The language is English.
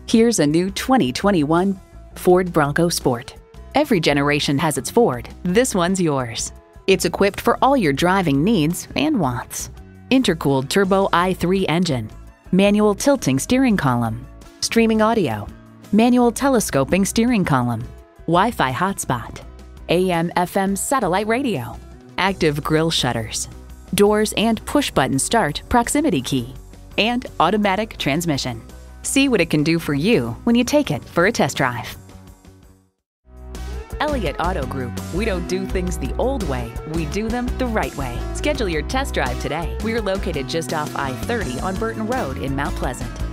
Here's a new 2021 Ford Bronco Sport. Every generation has its Ford. This one's yours. It's equipped for all your driving needs and wants. Intercooled turbo i3 engine, manual tilting steering column, streaming audio, manual telescoping steering column, Wi-Fi hotspot, AM/FM satellite radio, active grille shutters, doors and push-button start proximity key, and automatic transmission. See what it can do for you when you take it for a test drive. Elliott Auto Group. We don't do things the old way, we do them the right way. Schedule your test drive today. We're located just off I-30 on Burton Road in Mount Pleasant.